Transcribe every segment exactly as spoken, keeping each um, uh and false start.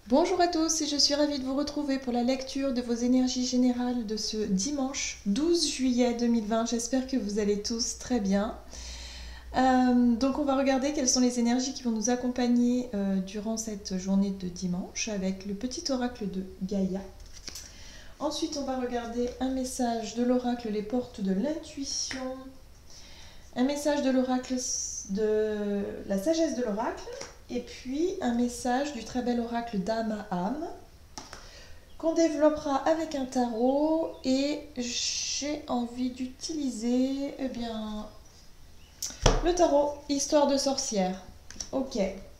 Bonjour à tous et je suis ravie de vous retrouver pour la lecture de vos énergies générales de ce dimanche douze juillet deux mille vingt. J'espère que vous allez tous très bien. Euh, donc on va regarder quelles sont les énergies qui vont nous accompagner euh, durant cette journée de dimanche avec le petit oracle de Gaïa. Ensuite on va regarder un message de l'oracle Les Portes de l'Intuition, un message de l'oracle de la sagesse de l'oracle, et puis un message du très bel oracle d'âme à âme qu'on développera avec un tarot. Et j'ai envie d'utiliser eh bien le tarot Histoire de sorcière. Ok.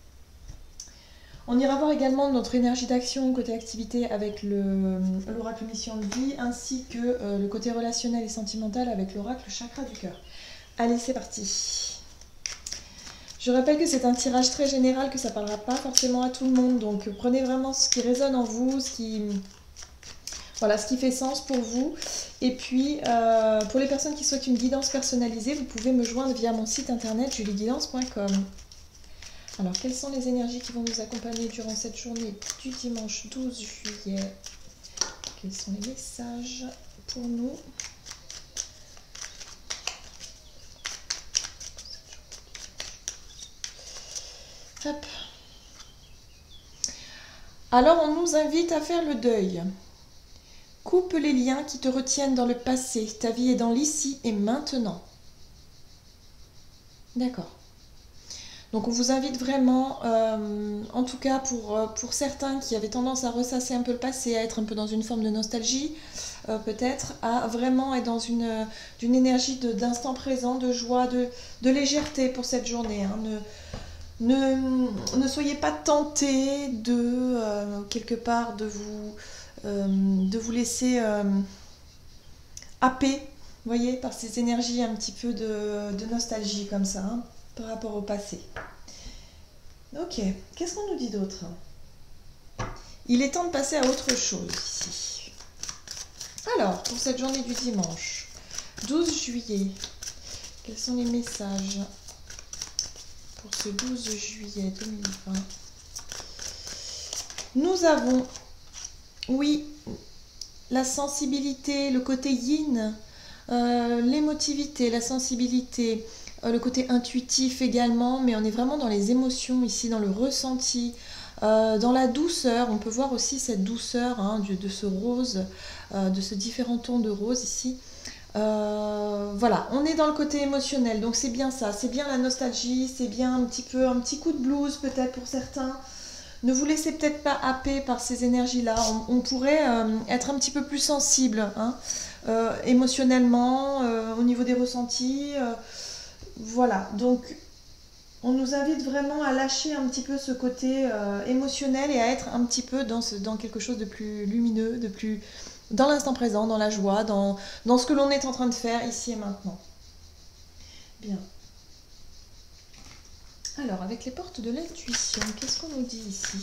On ira voir également notre énergie d'action côté activité avec l'oracle mission de vie, ainsi que euh, le côté relationnel et sentimental avec l'oracle chakra du cœur. Allez, c'est parti. Je rappelle que c'est un tirage très général, que ça ne parlera pas forcément à tout le monde, donc prenez vraiment ce qui résonne en vous, ce qui, voilà, ce qui fait sens pour vous. Et puis, euh, pour les personnes qui souhaitent une guidance personnalisée, vous pouvez me joindre via mon site internet julie guidance point com. Alors, quelles sont les énergies qui vont nous accompagner durant cette journée du dimanche douze juillet? Quels sont les messages pour nous? Hop. Alors, on nous invite à faire le deuil. Coupe les liens qui te retiennent dans le passé. Ta vie est dans l'ici et maintenant. D'accord. Donc on vous invite vraiment, euh, en tout cas pour, pour certains qui avaient tendance à ressasser un peu le passé, à être un peu dans une forme de nostalgie, euh, peut-être, à vraiment être dans une, une énergie d'instant présent, de joie, de, de légèreté pour cette journée. Hein. Ne, ne, ne soyez pas tentés de, euh, quelque part, de vous, euh, de vous laisser euh, happer, voyez, par ces énergies un petit peu de, de nostalgie comme ça, hein, par rapport au passé. Ok, qu'est-ce qu'on nous dit d'autre? Il est temps de passer à autre chose ici. Alors, pour cette journée du dimanche, douze juillet, quels sont les messages pour ce douze juillet deux mille vingt? Nous avons, oui, la sensibilité, le côté yin, euh, l'émotivité, la sensibilité, euh, le côté intuitif également, mais on est vraiment dans les émotions ici, dans le ressenti, euh, dans la douceur. On peut voir aussi cette douceur, hein, de, de ce rose, euh, de ce différent ton de rose ici. Euh, voilà, on est dans le côté émotionnel, donc c'est bien ça, c'est bien la nostalgie, c'est bien un petit peu un petit coup de blues peut-être pour certains. Ne vous laissez peut-être pas happer par ces énergies-là. On, on pourrait euh, être un petit peu plus sensible, hein, euh, émotionnellement, euh, au niveau des ressentis. Euh, voilà, donc on nous invite vraiment à lâcher un petit peu ce côté euh, émotionnel et à être un petit peu dans, ce, dans quelque chose de plus lumineux, de plus dans l'instant présent, dans la joie, dans, dans ce que l'on est en train de faire ici et maintenant. Bien. Alors, avec les portes de l'intuition, qu'est-ce qu'on nous dit ici?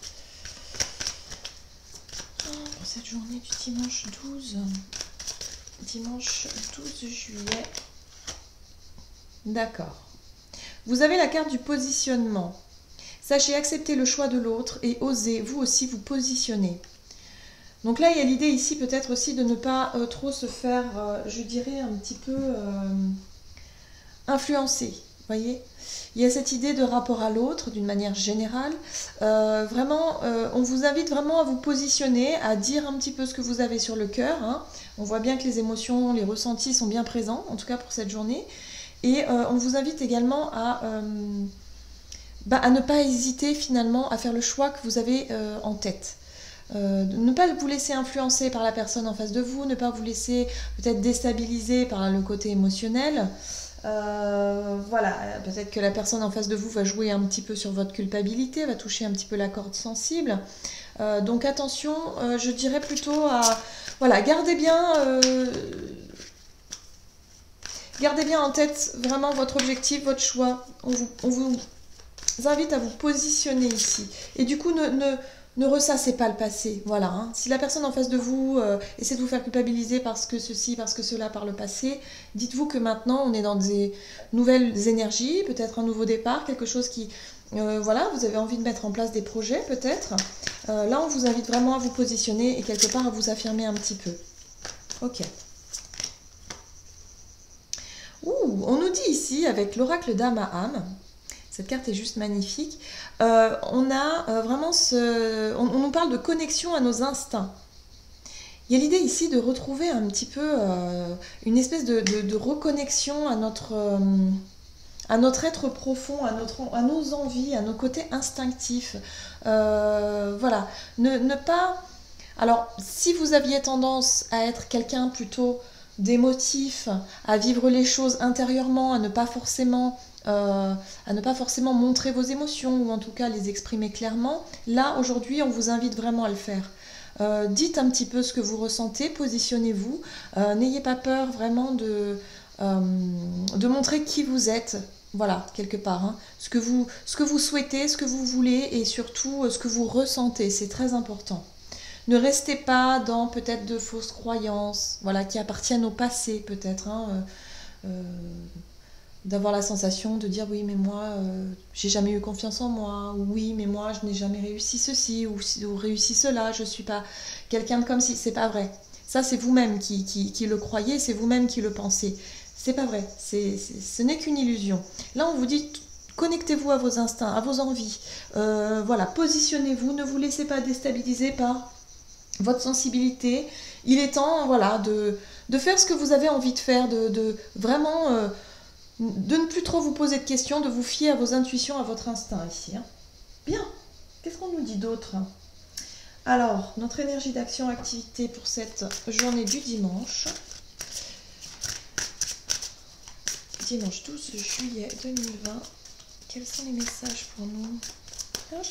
Pour cette journée du dimanche douze, dimanche douze juillet. D'accord. Vous avez la carte du positionnement. Sachez accepter le choix de l'autre et osez vous aussi vous positionner. Donc là, il y a l'idée ici peut-être aussi de ne pas euh, trop se faire, euh, je dirais, un petit peu euh, influencer. Voyez, il y a cette idée de rapport à l'autre d'une manière générale. Euh, vraiment, euh, on vous invite vraiment à vous positionner, à dire un petit peu ce que vous avez sur le cœur. Hein. On voit bien que les émotions, les ressentis sont bien présents, en tout cas pour cette journée. Et euh, on vous invite également à, euh, bah, à ne pas hésiter finalement à faire le choix que vous avez euh, en tête. Euh, ne pas vous laisser influencer par la personne en face de vous, ne pas vous laisser peut-être déstabiliser par le côté émotionnel. Euh, voilà, peut-être que la personne en face de vous va jouer un petit peu sur votre culpabilité, va toucher un petit peu la corde sensible. Euh, donc attention, euh, je dirais plutôt à... Voilà, gardez bien... Euh, gardez bien en tête vraiment votre objectif, votre choix. On vous, on vous invite à vous positionner ici. Et du coup, ne... ne Ne ressassez pas le passé, voilà. Hein. Si la personne en face de vous euh, essaie de vous faire culpabiliser parce que ceci, parce que cela par le passé, dites-vous que maintenant on est dans des nouvelles énergies, peut-être un nouveau départ, quelque chose qui, Euh, voilà, vous avez envie de mettre en place des projets peut-être. Euh, là, on vous invite vraiment à vous positionner et quelque part à vous affirmer un petit peu. Ok. Ouh, on nous dit ici, avec l'oracle d'Amaam, cette carte est juste magnifique, euh, on a euh, vraiment ce... On, on nous parle de connexion à nos instincts. Il y a l'idée ici de retrouver un petit peu euh, une espèce de, de, de reconnexion à notre, euh, à notre être profond, à, notre, à nos envies, à nos côtés instinctifs. Euh, voilà, ne, ne pas... Alors, si vous aviez tendance à être quelqu'un plutôt d'émotif, à vivre les choses intérieurement, à ne pas forcément... Euh, à ne pas forcément montrer vos émotions ou en tout cas les exprimer clairement, là aujourd'hui on vous invite vraiment à le faire. Euh, dites un petit peu ce que vous ressentez, positionnez-vous, euh, n'ayez pas peur vraiment de, euh, de montrer qui vous êtes, voilà, quelque part, hein. ce, que vous, ce que vous souhaitez, ce que vous voulez et surtout ce que vous ressentez, c'est très important. Ne restez pas dans peut-être de fausses croyances, voilà, qui appartiennent au passé peut-être, hein, euh, euh, d'avoir la sensation de dire oui mais moi euh, j'ai jamais eu confiance en moi, ou oui mais moi je n'ai jamais réussi ceci ou, ou réussi cela, je suis pas quelqu'un de comme si, c'est pas vrai. Ça c'est vous-même qui, qui, qui le croyez, c'est vous-même qui le pensez. C'est pas vrai, c'est, c'est, ce n'est qu'une illusion. Là on vous dit connectez-vous à vos instincts, à vos envies, euh, voilà, positionnez-vous, ne vous laissez pas déstabiliser par votre sensibilité. Il est temps, voilà, de, de faire ce que vous avez envie de faire, de, de vraiment euh, de ne plus trop vous poser de questions, de vous fier à vos intuitions, à votre instinct ici. Hein. Bien, qu'est-ce qu'on nous dit d'autre? Alors, notre énergie d'action-activité pour cette journée du dimanche. Dimanche douze juillet deux mille vingt. Quels sont les messages pour nous? Hop.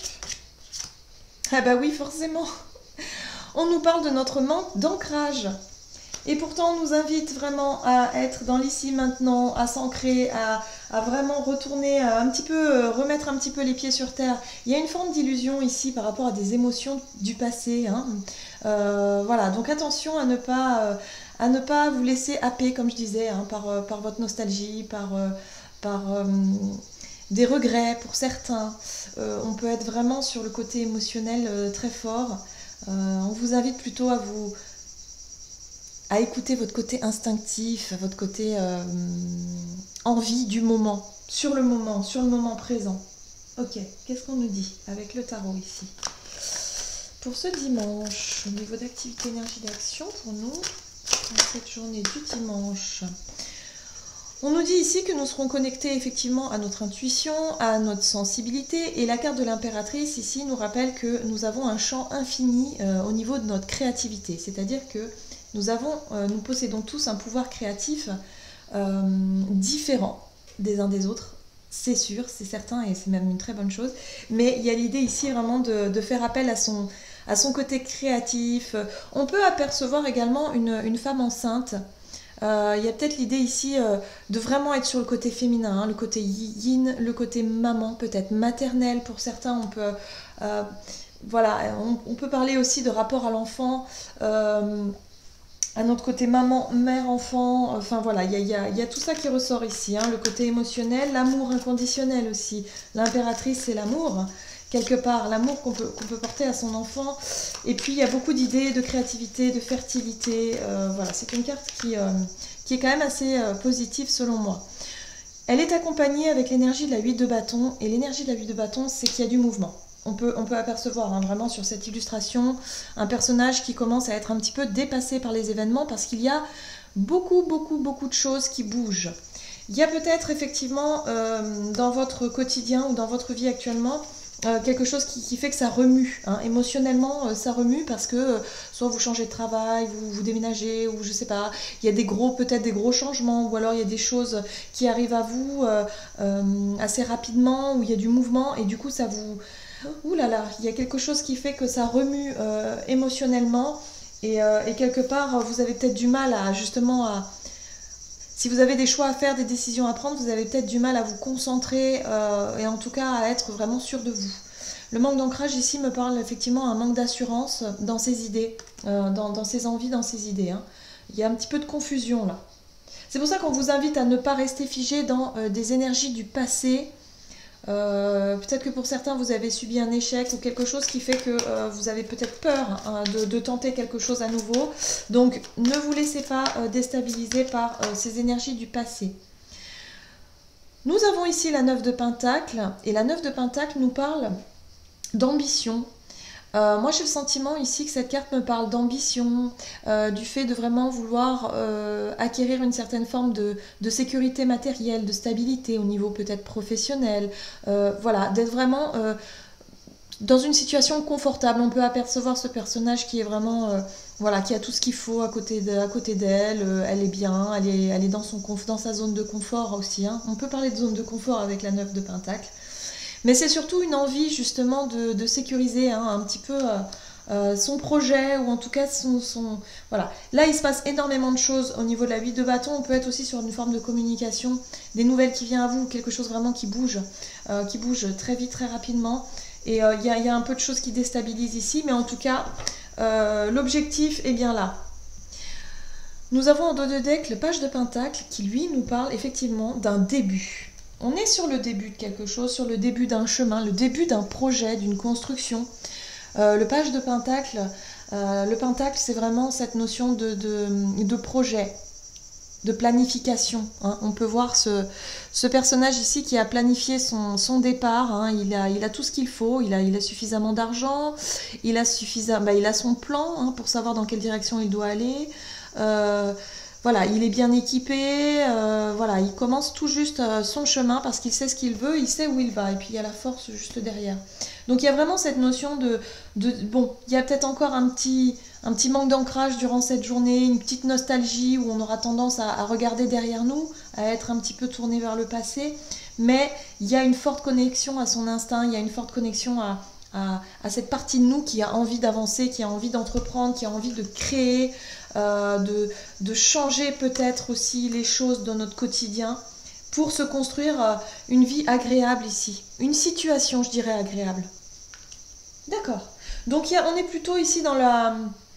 Ah bah oui, forcément. On nous parle de notre manque d'ancrage. Et pourtant, on nous invite vraiment à être dans l'ici maintenant, à s'ancrer, à, à vraiment retourner, à un petit peu remettre un petit peu les pieds sur terre. Il y a une forme d'illusion ici par rapport à des émotions du passé. Hein. Euh, voilà, donc attention à ne pas, à ne pas vous laisser happer, comme je disais, hein, par, par votre nostalgie, par, par euh, des regrets pour certains. Euh, on peut être vraiment sur le côté émotionnel euh, très fort. Euh, on vous invite plutôt à vous... à écouter votre côté instinctif, votre côté euh, envie du moment, sur le moment, sur le moment présent. Ok, qu'est-ce qu'on nous dit avec le tarot ici? Pour ce dimanche, au niveau d'activité énergie d'action, pour nous, dans cette journée du dimanche, on nous dit ici que nous serons connectés effectivement à notre intuition, à notre sensibilité, et la carte de l'impératrice ici nous rappelle que nous avons un champ infini euh, au niveau de notre créativité, c'est-à-dire que Nous, avons, euh, nous possédons tous un pouvoir créatif euh, différent des uns des autres, c'est sûr, c'est certain et c'est même une très bonne chose. Mais il y a l'idée ici vraiment de, de faire appel à son, à son côté créatif. On peut apercevoir également une, une femme enceinte. Euh, il y a peut-être l'idée ici euh, de vraiment être sur le côté féminin, hein, le côté yin, le côté maman, peut-être maternelle pour certains. On peut, euh, voilà, on, on peut parler aussi de rapport à l'enfant. Euh, à notre côté maman, mère, enfant, enfin voilà, il y a, y, a, y a tout ça qui ressort ici, hein, le côté émotionnel, l'amour inconditionnel aussi. L'impératrice, c'est l'amour, quelque part, l'amour qu'on peut, qu'on peut porter à son enfant. Et puis, il y a beaucoup d'idées de créativité, de fertilité. Euh, voilà, c'est une carte qui, euh, qui est quand même assez euh, positive selon moi. Elle est accompagnée avec l'énergie de la huit de bâton. Et l'énergie de la huit de bâton, c'est qu'il y a du mouvement. On peut, on peut apercevoir hein, vraiment sur cette illustration un personnage qui commence à être un petit peu dépassé par les événements parce qu'il y a beaucoup, beaucoup, beaucoup de choses qui bougent. Il y a peut-être effectivement euh, dans votre quotidien ou dans votre vie actuellement euh, quelque chose qui, qui fait que ça remue. Hein. Émotionnellement, euh, ça remue parce que euh, soit vous changez de travail, vous, vous déménagez ou je sais pas, il y a des gros, peut-être des gros changements ou alors il y a des choses qui arrivent à vous euh, euh, assez rapidement où il y a du mouvement et du coup ça vous... Ouh là là, il y a quelque chose qui fait que ça remue euh, émotionnellement et, euh, et quelque part vous avez peut-être du mal à justement à... Si vous avez des choix à faire, des décisions à prendre, vous avez peut-être du mal à vous concentrer euh, et en tout cas à être vraiment sûr de vous. Le manque d'ancrage ici me parle effectivement d'un manque d'assurance dans ses idées, euh, dans, dans ses envies, dans ses idées. Hein. Il y a un petit peu de confusion là. C'est pour ça qu'on vous invite à ne pas rester figé dans euh, des énergies du passé. Euh, peut-être que pour certains, vous avez subi un échec ou quelque chose qui fait que euh, vous avez peut-être peur hein, de, de tenter quelque chose à nouveau. Donc, ne vous laissez pas euh, déstabiliser par euh, ces énergies du passé. Nous avons ici la neuf de Pentacle, et la neuf de Pentacle nous parle d'ambition. Euh, moi j'ai le sentiment ici que cette carte me parle d'ambition, euh, du fait de vraiment vouloir euh, acquérir une certaine forme de, de sécurité matérielle, de stabilité au niveau peut-être professionnel, euh, voilà, d'être vraiment euh, dans une situation confortable. On peut apercevoir ce personnage qui est vraiment, euh, voilà, qui a tout ce qu'il faut à côté de, à côté d'elle, euh, elle est bien, elle est, elle est dans, son, dans sa zone de confort aussi, hein. On peut parler de zone de confort avec la neuf de Pentacle. Mais c'est surtout une envie justement de, de sécuriser hein, un petit peu euh, euh, son projet ou en tout cas son, son... Voilà. Là, il se passe énormément de choses au niveau de la huit de bâton. On peut être aussi sur une forme de communication, des nouvelles qui viennent à vous, quelque chose vraiment qui bouge, euh, qui bouge très vite, très rapidement. Et il euh, y, y a un peu de choses qui déstabilisent ici, mais en tout cas, euh, l'objectif est bien là. Nous avons en dos de deck le page de Pentacle qui, lui, nous parle effectivement d'un début. On est sur le début de quelque chose, sur le début d'un chemin, le début d'un projet, d'une construction. Euh, le page de Pentacle, euh, le Pentacle, c'est vraiment cette notion de, de, de projet, de planification. Hein. On peut voir ce, ce personnage ici qui a planifié son, son départ. Hein. Il, a, il a tout ce qu'il faut, il a, il a suffisamment d'argent, il, bah, il a son plan hein, pour savoir dans quelle direction il doit aller. Euh, Voilà, il est bien équipé, euh, voilà, il commence tout juste euh, son chemin parce qu'il sait ce qu'il veut, il sait où il va, et puis il y a la force juste derrière. Donc il y a vraiment cette notion de... de bon, il y a peut-être encore un petit, un petit manque d'ancrage durant cette journée, une petite nostalgie où on aura tendance à, à regarder derrière nous, à être un petit peu tourné vers le passé, mais il y a une forte connexion à son instinct, il y a une forte connexion à... À, à cette partie de nous qui a envie d'avancer, qui a envie d'entreprendre, qui a envie de créer, euh, de, de changer peut-être aussi les choses dans notre quotidien pour se construire euh, une vie agréable ici. Une situation, je dirais, agréable. D'accord. Donc y a, on est plutôt ici dans la...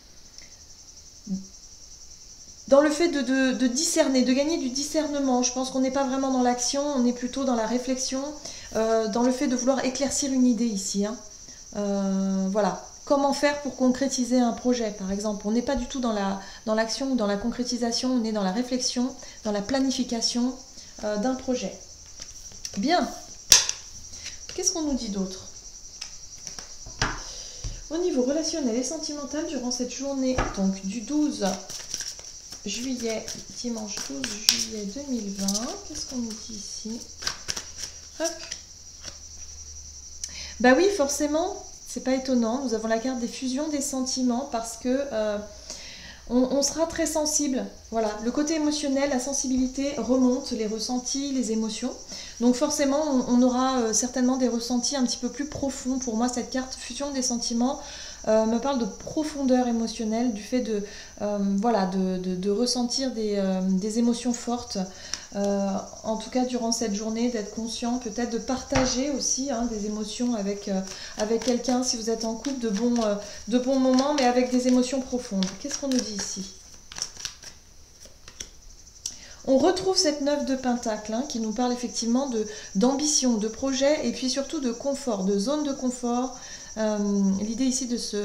dans le fait de, de, de discerner, de gagner du discernement. Je pense qu'on n'est pas vraiment dans l'action, on est plutôt dans la réflexion, euh, dans le fait de vouloir éclaircir une idée ici, hein. Euh, voilà, comment faire pour concrétiser un projet par exemple. On n'est pas du tout dans la, dans l'action ou dans la concrétisation, on est dans la réflexion, dans la planification euh, d'un projet. Bien, qu'est-ce qu'on nous dit d'autre? Au niveau relationnel et sentimental, durant cette journée donc du douze juillet, dimanche douze juillet deux mille vingt, qu'est-ce qu'on nous dit ici? Hop. Bah oui, forcément, c'est pas étonnant. Nous avons la carte des fusions des sentiments parce que euh, on, on sera très sensible. Voilà, le côté émotionnel, la sensibilité remonte, les ressentis, les émotions. Donc forcément, on, on aura euh, certainement des ressentis un petit peu plus profonds. Pour moi, cette carte fusion des sentiments euh, me parle de profondeur émotionnelle, du fait de, euh, voilà, de, de, de ressentir des, euh, des émotions fortes. Euh, en tout cas durant cette journée, d'être conscient, peut-être de partager aussi hein, des émotions avec, euh, avec quelqu'un si vous êtes en couple, de bons, euh, de bons moments, mais avec des émotions profondes. Qu'est-ce qu'on nous dit ici? On retrouve cette neuf de Pentacle hein, qui nous parle effectivement de, d'ambition, de projet et puis surtout de confort, de zone de confort. Euh, l'idée ici de se...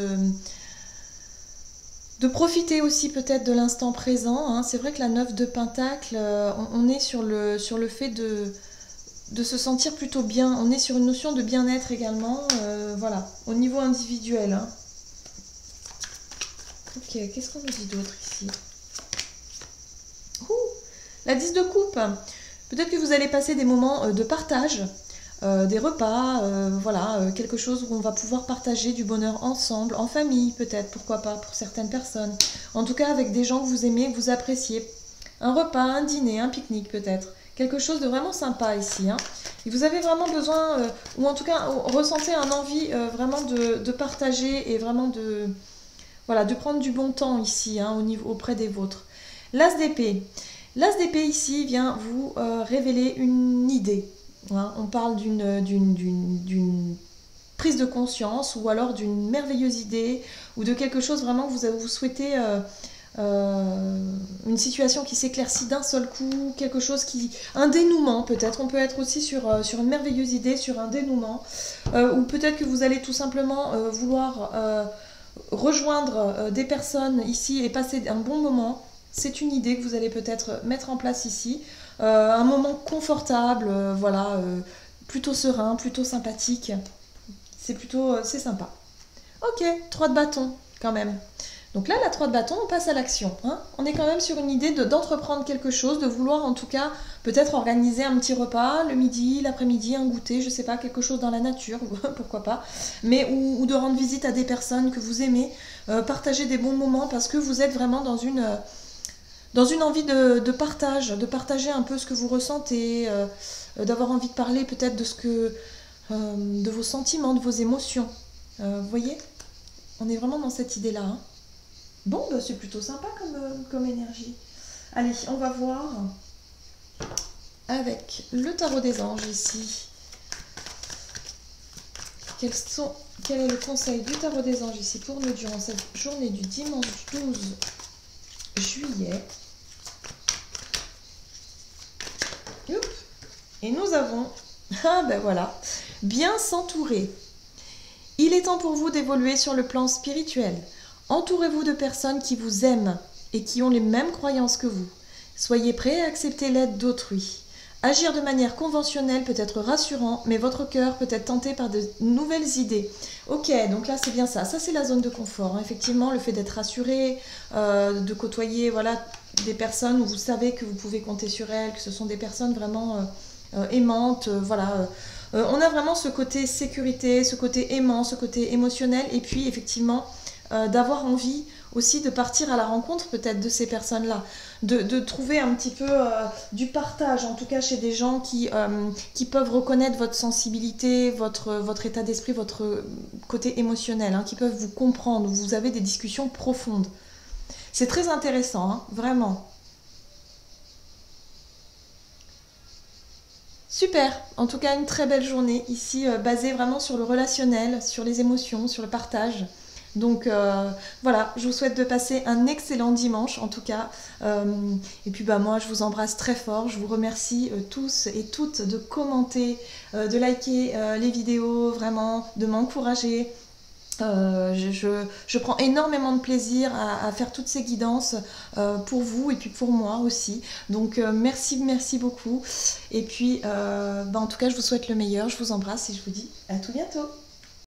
de profiter aussi peut-être de l'instant présent. Hein. C'est vrai que la neuf de Pentacle, euh, on, on est sur le, sur le fait de, de se sentir plutôt bien. On est sur une notion de bien-être également, euh, voilà, au niveau individuel. Hein. Ok, qu'est-ce qu'on nous dit d'autre ici? Ouh, la dix de coupe. Peut-être que vous allez passer des moments de partage. Euh, des repas, euh, voilà, euh, quelque chose où on va pouvoir partager du bonheur ensemble, en famille peut-être, pourquoi pas, pour certaines personnes. En tout cas avec des gens que vous aimez, que vous appréciez. Un repas, un dîner, un pique-nique peut-être. Quelque chose de vraiment sympa ici. Hein. Et vous avez vraiment besoin, euh, ou en tout cas ressentez un envie euh, vraiment de, de partager et vraiment de, voilà, de prendre du bon temps ici, hein, au niveau, auprès des vôtres. L'as d'épée. L'as d'épée ici vient vous euh, révéler une idée. Hein, on parle d'une, d'une, d'une, d'une prise de conscience ou alors d'une merveilleuse idée ou de quelque chose vraiment que vous, vous souhaitez euh, euh, une situation qui s'éclaircit d'un seul coup, quelque chose qui... un dénouement peut-être, on peut être aussi sur, euh, sur une merveilleuse idée, sur un dénouement, euh, ou peut-être que vous allez tout simplement euh, vouloir euh, rejoindre euh, des personnes ici et passer un bon moment. C'est une idée que vous allez peut-être mettre en place ici, euh, un moment confortable, euh, voilà, euh, plutôt serein, plutôt sympathique, c'est plutôt, euh, c'est sympa. Ok, trois de bâton quand même. Donc là, la trois de bâton, on passe à l'action. Hein. On est quand même sur une idée de, d'entreprendre quelque chose, de vouloir en tout cas peut-être organiser un petit repas le midi, l'après-midi, un goûter, je sais pas, quelque chose dans la nature, pourquoi pas, mais ou, ou de rendre visite à des personnes que vous aimez, euh, partager des bons moments parce que vous êtes vraiment dans une, euh, dans une envie de, de partage, de partager un peu ce que vous ressentez, euh, d'avoir envie de parler peut-être de ce que, euh, de vos sentiments, de vos émotions. Euh, vous voyez, on est vraiment dans cette idée-là. Hein. Bon, bah, c'est plutôt sympa comme, euh, comme énergie. Allez, on va voir avec le tarot des anges ici. Quels sont, quel est le conseil du tarot des anges ici pour nous durant cette journée du dimanche douze juillet. Oups. Et nous avons, ah ben voilà, bien s'entourer. Il est temps pour vous d'évoluer sur le plan spirituel. Entourez-vous de personnes qui vous aiment et qui ont les mêmes croyances que vous. Soyez prêts à accepter l'aide d'autrui. Agir de manière conventionnelle peut être rassurant, mais votre cœur peut être tenté par de nouvelles idées. Ok, donc là c'est bien ça. Ça c'est la zone de confort. Hein. Effectivement, le fait d'être rassuré, euh, de côtoyer voilà, des personnes où vous savez que vous pouvez compter sur elles, que ce sont des personnes vraiment euh, euh, aimantes. Euh, voilà. Euh, on a vraiment ce côté sécurité, ce côté aimant, ce côté émotionnel, et puis effectivement euh, d'avoir envie aussi de partir à la rencontre peut-être de ces personnes-là, de, de trouver un petit peu euh, du partage, en tout cas chez des gens qui, euh, qui peuvent reconnaître votre sensibilité, votre, votre état d'esprit, votre côté émotionnel, hein, qui peuvent vous comprendre, où vous avez des discussions profondes. C'est très intéressant, hein, vraiment. Super, en tout cas une très belle journée ici, euh, basée vraiment sur le relationnel, sur les émotions, sur le partage. Donc euh, voilà, je vous souhaite de passer un excellent dimanche en tout cas. Euh, et puis bah moi je vous embrasse très fort. Je vous remercie euh, tous et toutes de commenter, euh, de liker euh, les vidéos, vraiment, de m'encourager. Euh, je, je, je prends énormément de plaisir à, à faire toutes ces guidances euh, pour vous et puis pour moi aussi. Donc euh, merci, merci beaucoup. Et puis euh, bah, en tout cas je vous souhaite le meilleur, je vous embrasse et je vous dis à tout bientôt.